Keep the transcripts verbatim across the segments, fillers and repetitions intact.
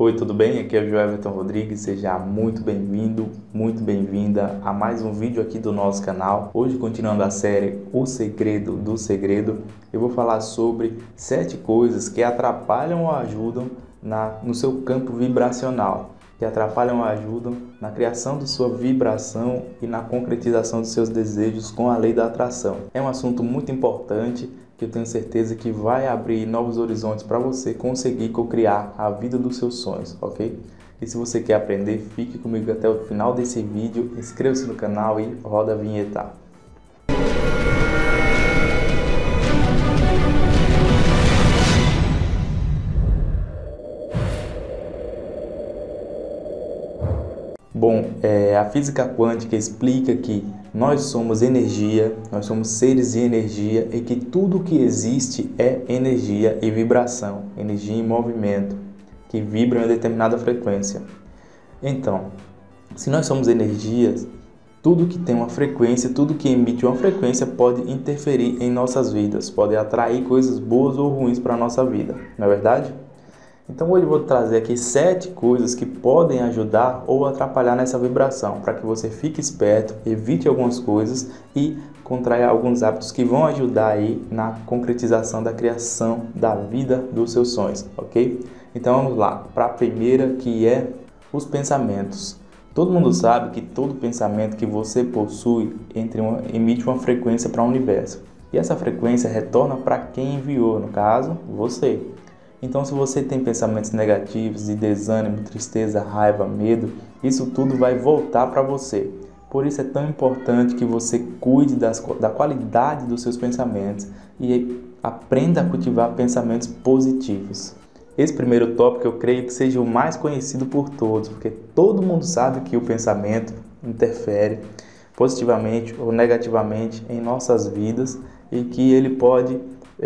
Oi, tudo bem? Aqui é o Joelton Rodrigues, seja muito bem-vindo, muito bem-vinda a mais um vídeo aqui do nosso canal. Hoje, continuando a série O Segredo do Segredo, eu vou falar sobre sete coisas que atrapalham ou ajudam na, no seu campo vibracional, que atrapalham ou ajudam na criação de sua vibração e na concretização dos seus desejos com a lei da atração. É um assunto muito importante que eu tenho certeza que vai abrir novos horizontes para você conseguir co-criar a vida dos seus sonhos, ok? E se você quer aprender, fique comigo até o final desse vídeo, inscreva-se no canal e roda a vinheta. Bom, é, a física quântica explica que nós somos energia, nós somos seres de energia e que tudo que existe é energia e vibração, energia em movimento, que vibra em uma determinada frequência. Então, se nós somos energias, tudo que tem uma frequência, tudo que emite uma frequência pode interferir em nossas vidas, pode atrair coisas boas ou ruins para a nossa vida, não é verdade? Então hoje eu vou trazer aqui sete coisas que podem ajudar ou atrapalhar nessa vibração, para que você fique esperto, evite algumas coisas e contraia alguns hábitos que vão ajudar aí na concretização da criação da vida dos seus sonhos, ok? Então vamos lá, para a primeira, que é os pensamentos. Todo mundo sabe que todo pensamento que você possui entre uma, emite uma frequência para o universo. E essa frequência retorna para quem enviou, no caso, você. Então, se você tem pensamentos negativos de desânimo, tristeza, raiva, medo, isso tudo vai voltar para você. Por isso é tão importante que você cuide das, da qualidade dos seus pensamentos e aprenda a cultivar pensamentos positivos. Esse primeiro tópico eu creio que seja o mais conhecido por todos, porque todo mundo sabe que o pensamento interfere positivamente ou negativamente em nossas vidas e que ele pode,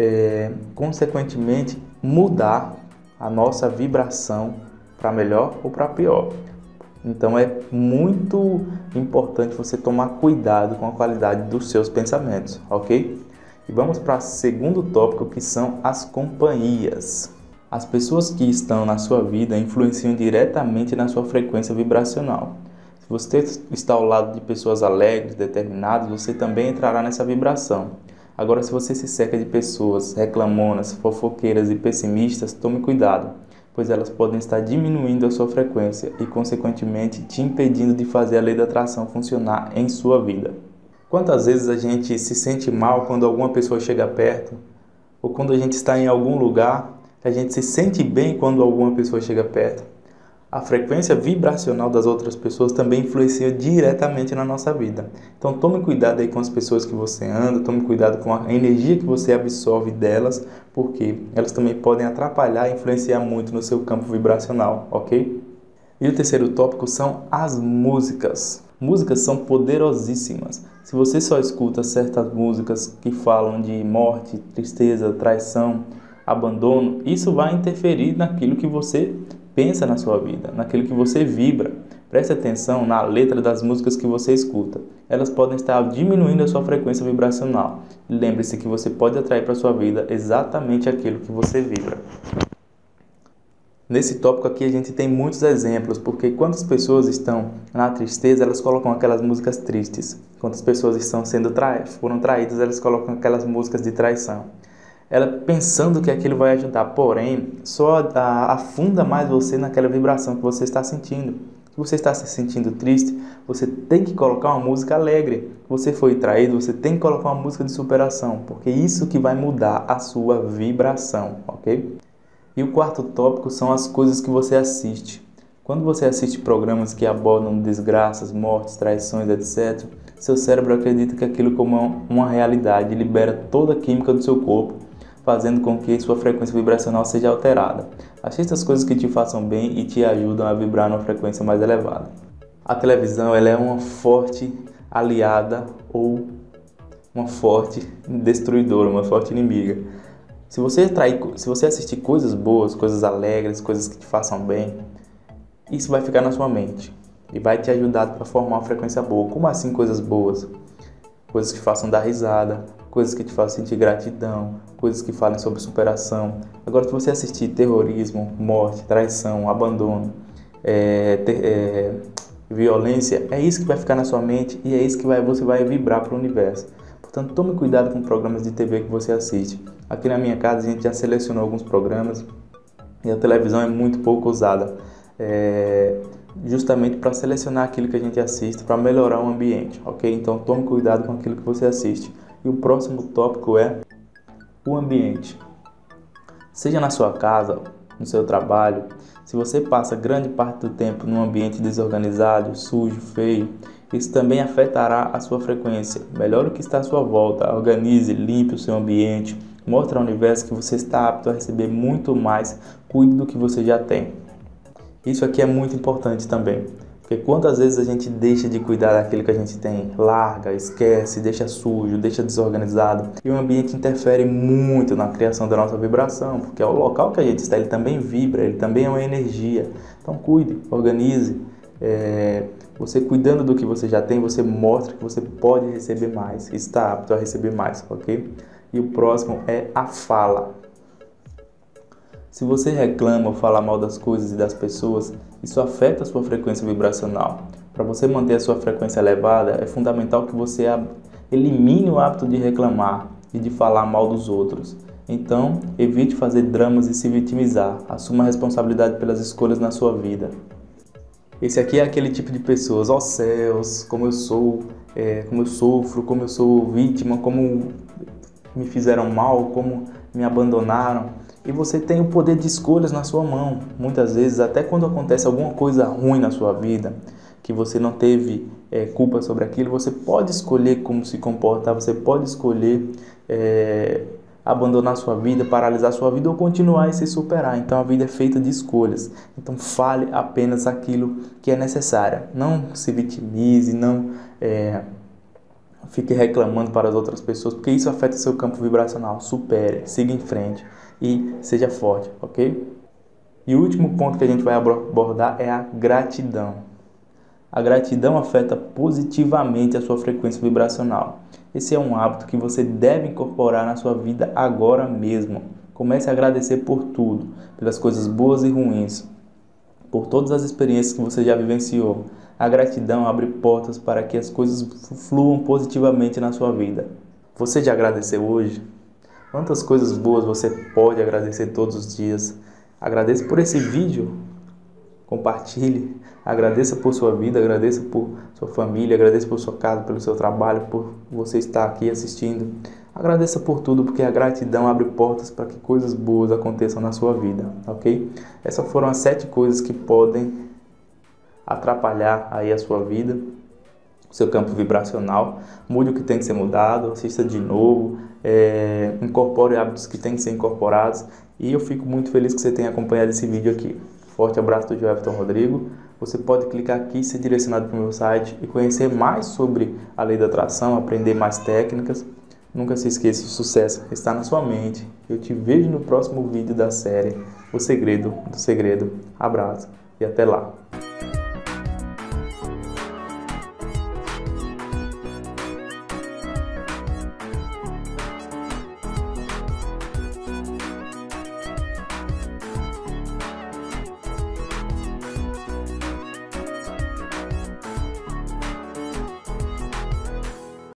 é, consequentemente, mudar a nossa vibração para melhor ou para pior. Então é muito importante você tomar cuidado com a qualidade dos seus pensamentos, ok? E vamos para o segundo tópico, que são as companhias. As pessoas que estão na sua vida influenciam diretamente na sua frequência vibracional. Se você está ao lado de pessoas alegres, determinadas, você também entrará nessa vibração. Agora, se você se cerca de pessoas reclamonas, fofoqueiras e pessimistas, tome cuidado, pois elas podem estar diminuindo a sua frequência e, consequentemente, te impedindo de fazer a lei da atração funcionar em sua vida. Quantas vezes a gente se sente mal quando alguma pessoa chega perto? Ou quando a gente está em algum lugar, a gente se sente bem quando alguma pessoa chega perto? A frequência vibracional das outras pessoas também influencia diretamente na nossa vida. Então tome cuidado aí com as pessoas que você anda, tome cuidado com a energia que você absorve delas, porque elas também podem atrapalhar e influenciar muito no seu campo vibracional, ok? E o terceiro tópico são as músicas. Músicas são poderosíssimas. Se você só escuta certas músicas que falam de morte, tristeza, traição, abandono, isso vai interferir naquilo que você pensa na sua vida, naquilo que você vibra. Preste atenção na letra das músicas que você escuta. Elas podem estar diminuindo a sua frequência vibracional. Lembre-se que você pode atrair para a sua vida exatamente aquilo que você vibra. Nesse tópico aqui a gente tem muitos exemplos, porque quando as pessoas estão na tristeza, elas colocam aquelas músicas tristes. Quando as pessoas estão sendo tra... foram traídas, elas colocam aquelas músicas de traição. Ela pensando que aquilo vai ajudar, porém, só afunda mais você naquela vibração que você está sentindo. Se você está se sentindo triste, você tem que colocar uma música alegre. Se você foi traído, você tem que colocar uma música de superação, porque é isso que vai mudar a sua vibração, ok? E o quarto tópico são as coisas que você assiste. Quando você assiste programas que abordam desgraças, mortes, traições, etcétera, seu cérebro acredita que aquilo como uma realidade e libera toda a química do seu corpo, fazendo com que sua frequência vibracional seja alterada. Assista as coisas que te façam bem e te ajudam a vibrar numa frequência mais elevada. A televisão ela é uma forte aliada ou uma forte destruidora, uma forte inimiga. Se você, atrair, se você assistir coisas boas, coisas alegres, coisas que te façam bem, isso vai ficar na sua mente e vai te ajudar a formar uma frequência boa. Como assim coisas boas? Coisas que façam dar risada, coisas que te façam sentir gratidão, coisas que falem sobre superação. Agora, se você assistir terrorismo, morte, traição, abandono, é, ter, é, violência, é isso que vai ficar na sua mente e é isso que vai, você vai vibrar para o universo. Portanto, tome cuidado com programas de T V que você assiste. Aqui na minha casa a gente já selecionou alguns programas e a televisão é muito pouco usada, é, justamente para selecionar aquilo que a gente assiste, para melhorar o ambiente, ok? Então tome cuidado com aquilo que você assiste. E o próximo tópico é o ambiente. Seja na sua casa, no seu trabalho, se você passa grande parte do tempo num ambiente desorganizado, sujo, feio, isso também afetará a sua frequência. Melhore o que está à sua volta, organize, limpe o seu ambiente, mostre ao universo que você está apto a receber muito mais, cuide do que você já tem. Isso aqui é muito importante também, porque quantas vezes a gente deixa de cuidar daquilo que a gente tem, larga, esquece, deixa sujo, deixa desorganizado, e o ambiente interfere muito na criação da nossa vibração, porque é o local que a gente está, ele também vibra, ele também é uma energia. Então cuide, organize, é, você cuidando do que você já tem, você mostra que você pode receber mais, está apto a receber mais, ok? E o próximo é a fala. Se você reclama ou fala mal das coisas e das pessoas, isso afeta a sua frequência vibracional. Para você manter a sua frequência elevada, é fundamental que você elimine o hábito de reclamar e de falar mal dos outros. Então, evite fazer dramas e se vitimizar. Assuma a responsabilidade pelas escolhas na sua vida. Esse aqui é aquele tipo de pessoas, ó céus, como eu sou, é, como eu sofro, como eu sou vítima, como me fizeram mal, como me abandonaram. E você tem o poder de escolhas na sua mão. Muitas vezes, até quando acontece alguma coisa ruim na sua vida, que você não teve é, culpa sobre aquilo, você pode escolher como se comportar, você pode escolher é, abandonar sua vida, paralisar sua vida ou continuar e se superar. Então a vida é feita de escolhas. Então fale apenas aquilo que é necessário. Não se vitimize, não é, fique reclamando para as outras pessoas, porque isso afeta seu campo vibracional. Supere, siga em frente e seja forte, ok? E o último ponto que a gente vai abordar é a gratidão. A gratidão afeta positivamente a sua frequência vibracional. Esse é um hábito que você deve incorporar na sua vida agora mesmo. Comece a agradecer por tudo, pelas coisas boas e ruins, por todas as experiências que você já vivenciou. A gratidão abre portas para que as coisas fluam positivamente na sua vida. Você já agradeceu hoje? Quantas coisas boas você pode agradecer todos os dias? Agradeça por esse vídeo, compartilhe, agradeça por sua vida, agradeça por sua família, agradeça por sua casa, pelo seu trabalho, por você estar aqui assistindo. Agradeça por tudo, porque a gratidão abre portas para que coisas boas aconteçam na sua vida, ok? Essas foram as sete coisas que podem atrapalhar aí a sua vida, o seu campo vibracional. Mude o que tem que ser mudado, assista de novo, é, incorpore hábitos que têm que ser incorporados, e eu fico muito feliz que você tenha acompanhado esse vídeo aqui. Forte abraço do Joelton Rodrigo. Você pode clicar aqui e ser direcionado para o meu site e conhecer mais sobre a lei da atração, aprender mais técnicas. Nunca se esqueça, o sucesso está na sua mente. Eu te vejo no próximo vídeo da série O Segredo do Segredo. Abraço e até lá.